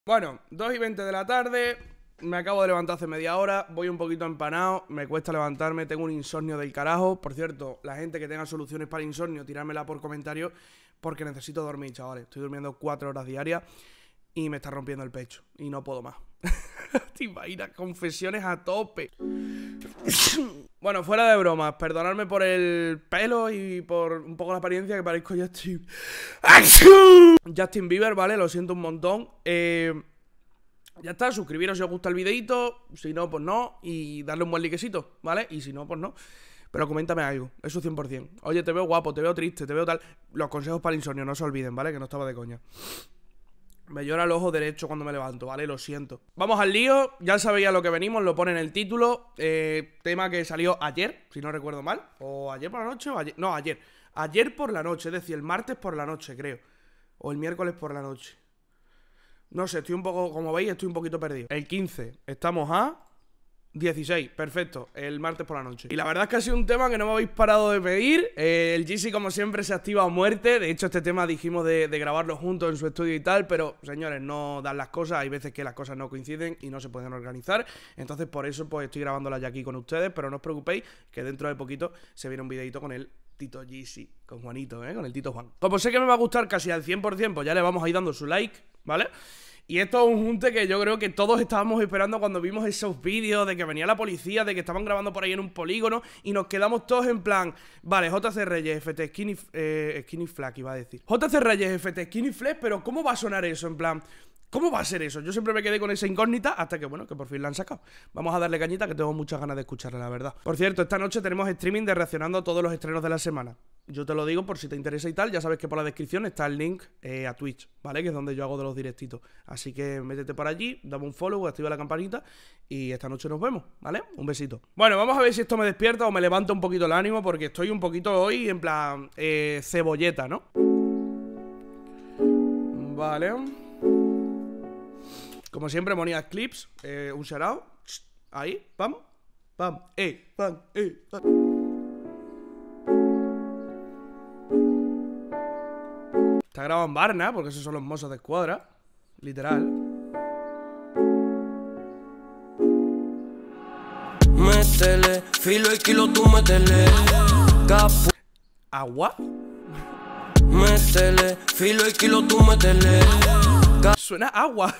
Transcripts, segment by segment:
Bueno, 2:20 de la tarde. Me acabo de levantar hace media hora. Voy un poquito empanado. Me cuesta levantarme. Tengo un insomnio del carajo. Por cierto, la gente que tenga soluciones para insomnio, tirármela por comentario, porque necesito dormir, chavales. Estoy durmiendo 4 horas diarias y me está rompiendo el pecho y no puedo más. Te imaginas, confesiones a tope. Bueno, fuera de bromas, perdonadme por el pelo y por un poco la apariencia, que parezco Justin Bieber, ¿vale? Lo siento un montón. Ya está, suscribiros si os gusta el videito. Si no, pues no. Y darle un buen likecito, ¿vale? Y si no, pues no. Pero coméntame algo, eso 100%. Oye, te veo guapo, te veo triste, te veo tal. Los consejos para el insomnio, no se olviden, ¿vale? Que no estaba de coña. Me llora el ojo derecho cuando me levanto, ¿vale? Lo siento. Vamos al lío, ya sabéis a lo que venimos, lo pone en el título. Tema que salió ayer, si no recuerdo mal. O ayer por la noche o ayer... No, ayer. Ayer por la noche, es decir, el martes por la noche, creo. O el miércoles por la noche. No sé, estoy un poco, como veis, estoy un poquito perdido. El 15, estamos a 16, perfecto, el martes por la noche. Y la verdad es que ha sido un tema que no me habéis parado de pedir. El Yeezy, como siempre, se activa a muerte. De hecho, este tema dijimos de grabarlo juntos en su estudio y tal. Pero, señores, no dan las cosas. Hay veces que las cosas no coinciden y no se pueden organizar. Entonces, por eso, pues, estoy grabándola ya aquí con ustedes. Pero no os preocupéis, que dentro de poquito se viene un videito con el Tito Yeezy, con Juanito, con el Tito Juan. Como sé que me va a gustar casi al 100%, pues ya le vamos a ir dando su like, ¿vale? Y esto es un junte que yo creo que todos estábamos esperando cuando vimos esos vídeos de que venía la policía, de que estaban grabando por ahí en un polígono, y nos quedamos todos en plan, vale, JC Reyes, FT Skinny Flag, iba a decir. JC Reyes, FT Skinny Flag, pero ¿cómo va a sonar eso? En plan, ¿cómo va a ser eso? Yo siempre me quedé con esa incógnita hasta que, bueno, que por fin la han sacado. Vamos a darle cañita, que tengo muchas ganas de escucharla, la verdad. Por cierto, esta noche tenemos streaming de reaccionando a todos los estrenos de la semana. Yo te lo digo por si te interesa y tal. Ya sabes que por la descripción está el link a Twitch, ¿vale? Que es donde yo hago de los directitos. Así que métete por allí, dame un follow, activa la campanita y esta noche nos vemos, ¿vale? Un besito. Bueno, vamos a ver si esto me despierta o me levanta un poquito el ánimo, porque estoy un poquito hoy en plan cebolleta, ¿no? Vale. Como siempre, monías clips, un shout-out. Ahí, pam, pam, pam, pam. Está grabado en Barna, porque esos son los mozos de escuadra. Literal. Métele, filo y kilo tú métele. ¿Agua? Métele, filo y kilo tú métele. Suena agua.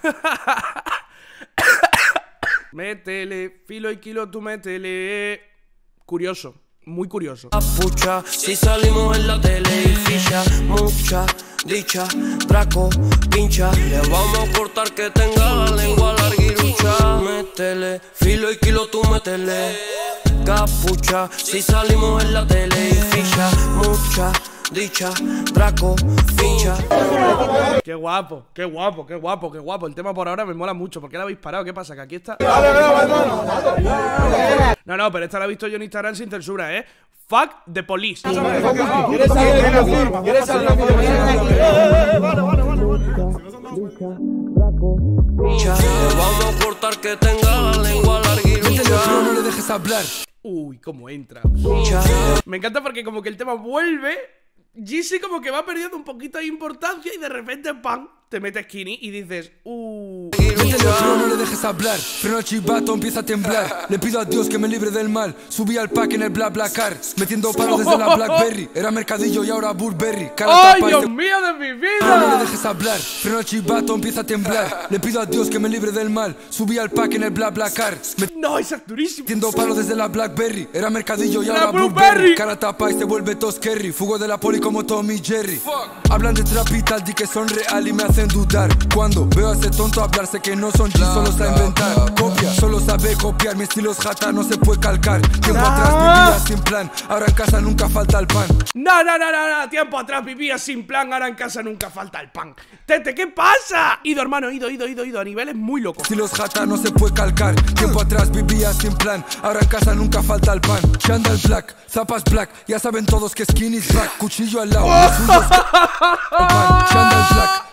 Métele, filo y kilo tú métele. Curioso, muy curioso. Pucha, si salimos en la tele y ficha, mucha dicha, Draco, pincha. Le vamos a cortar que tenga la lengua larguirucha. Métele, filo y kilo tú métele. Capucha, si salimos en la tele y ficha, mucha dicha, Draco, pincha. Qué guapo, qué guapo, qué guapo, qué guapo. El tema por ahora me mola mucho. ¿Por qué la habéis parado? ¿Qué pasa? Que aquí está... No, pero esta la he visto yo en Instagram sin censura, ¿eh? Fuck the police. Vamos a cortar que tenga la lengua larguirucha. No le dejes hablar. Uy, cómo entra. Me encanta porque como que el tema vuelve, Yeezy como que va perdiendo un poquito de importancia y de repente, ¡pam!, te mete Skinny y dices, No le dejes hablar, freno el chivato, empieza a temblar. Le pido a Dios que me libre del mal. Subí al pack en el BlaBlaCar, metiendo palos desde la Blackberry. Era mercadillo y ahora Burberry. ¡ay, Dios mío de mi vida! No le dejes hablar, freno el chivato, empieza a temblar. Le pido a Dios que me libre del mal. Subí al pack en el BlaBlaCar. No, esa es durísima. Metiendo palos desde la Blackberry. Era mercadillo y ahora Burberry. Burberry. Cara tapa y se vuelve Toskerry. Fugo de la poli como Tommy Jerry. Hablan de trap y tal, di que son real y me hacen dudar. Cuando veo a ese tonto hablar, sé que no son G, solo sabe inventar. Copia, solo sabe copiar. Mi estilo es jata, no se puede calcar. Tiempo atrás vivía sin plan, ahora en casa nunca falta el pan. No, tiempo atrás vivía sin plan, ahora en casa nunca falta el pan. Tete, ¿qué pasa? Ido, hermano, ido, a niveles muy locos. Estilo es jata, no se puede calcar. Tiempo atrás vivía sin plan, ahora en casa nunca falta el pan. Chandal black, zapas black, ya saben todos que skinny is black. Cuchillo al lado, los suyos pan. Chandal black,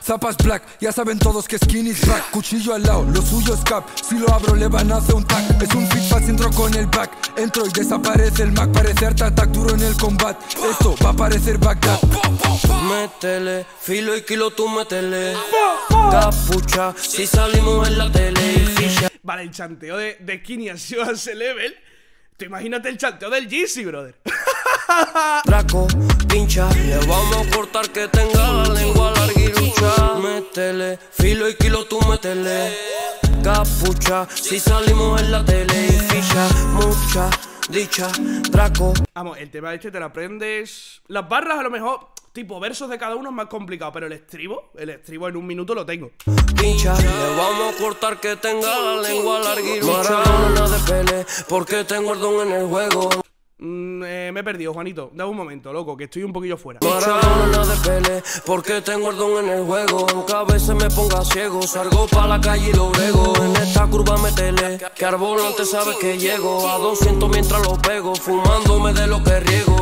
zapas black, ya saben todos que Skinny is back. Cuchillo al lado, lo suyo es cap. Si lo abro le van a hacer un tag. Es un fit fast, entro con el back. Entro y desaparece el Mac. Parece Art Attack duro en el combat. Esto va a parecer Bagdad. Métele, filo y kilo tú métele. Capucha, si salimos en la tele y ficha. Vale, el chanteo de Skinny ha sido a ese level. Tú imagínate el chanteo del Yeezy, brother. Draco, pincha, le vamos a cortar que tenga la lengua larguirucha. Métele, filo y kilo tú métele. Capucha, si salimos en la tele y ficha. Mucha dicha, Draco. Vamos, el tema este te lo aprendes. Las barras a lo mejor, tipo versos de cada uno es más complicado, pero el estribo en un minuto lo tengo. Pincha, le vamos a cortar que tenga la lengua larguirucha. Maradona de Pele, porque tengo el don en el juego. Me he perdido, Juanito. Dame un momento, loco, que estoy un poquillo fuera. Maradona de Pele, porque tengo el don en el juego. Aunque a veces me ponga ciego, salgo pa' la calle y lo brego. En esta curva métele, que al volante sabes que llego. A 200 mientras lo pego, fumándome de lo que riego.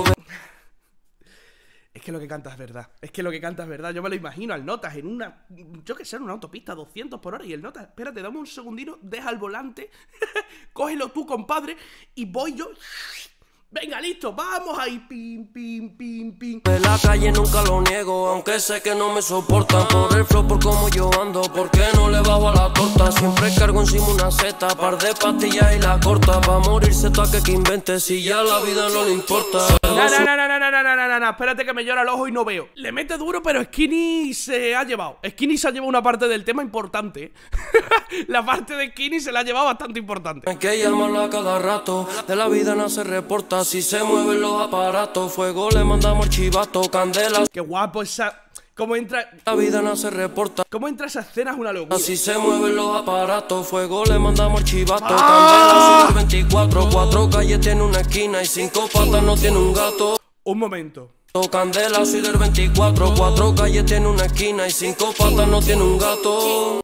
Es que lo que cantas es verdad. Es que lo que cantas es verdad. Yo me lo imagino al Notas en una, yo qué sé, en una autopista 200 por hora. Y el Notas, espérate, dame un segundino, deja el volante, cógelo tú, compadre, y voy yo. Venga, listo, vamos ahí, pim, pim, pim, pim. En la calle nunca lo niego, aunque sé que no me soportan. Por el flow, por cómo yo ando, porque no le bajo a la torta. Siempre cargo encima una seta, par de pastillas y la corta. Pa' morirse toda que invente, si ya la vida no le importa. No, espérate que me llora el ojo y no veo. Le mete duro, pero Skinny se ha llevado una parte del tema importante. La parte de Skinny se la ha llevado bastante importante. Hay que llamarlo a cada rato, de la vida no se reporta. Si se mueven los aparatos, fuego le mandamos chivato, candela. Qué guapo esa... ¿Cómo entra? La vida no se reporta. ¿Cómo entra esa escena? Es una locura. Si se mueven los aparatos, fuego le mandamos chivato. Candela, 24, 4 calles tiene una esquina y 5 patas no tiene un gato. Un momento. Candela, soy del 24, 4 calles tiene una esquina y 5 patas no tiene un gato.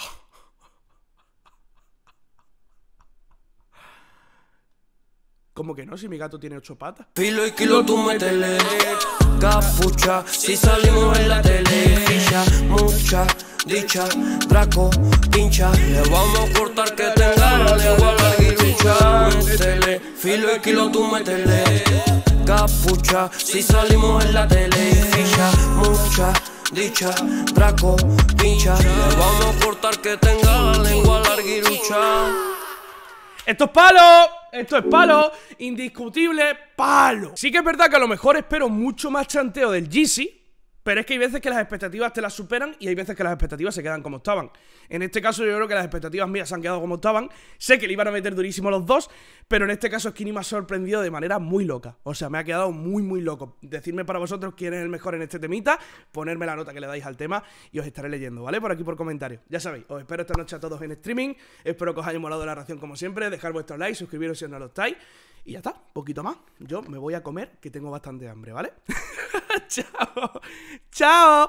¿Cómo que no? Si mi gato tiene 8 patas. Filo y kilo tú métele. Capucha, si salimos en la tele. Ficha, mucha dicha, Draco, pincha. Le vamos a cortar que tenga la lengua larguirucha. Métele, filo y kilo tú métele. Capucha, si salimos en la tele. Ficha, mucha dicha, Draco, pincha. Le vamos a cortar que tenga la lengua larguirucha. ¡Esto es palo! Indiscutible palo. Sí que es verdad que a lo mejor espero mucho más chanteo del Yeezy, pero es que hay veces que las expectativas te las superan y hay veces que las expectativas se quedan como estaban. En este caso yo creo que las expectativas mías se han quedado como estaban. Sé que le iban a meter durísimo los dos, pero en este caso Skinny me ha sorprendido de manera muy loca. O sea, me ha quedado muy, muy loco. Decidme para vosotros quién es el mejor en este temita, ponerme la nota que le dais al tema y os estaré leyendo, ¿vale? Por aquí por comentarios. Ya sabéis, os espero esta noche a todos en streaming. Espero que os haya molado la reacción como siempre. Dejar vuestro like, suscribiros si no lo estáis. Y ya está, poquito más. Yo me voy a comer, que tengo bastante hambre, ¿vale? Chao. Chao.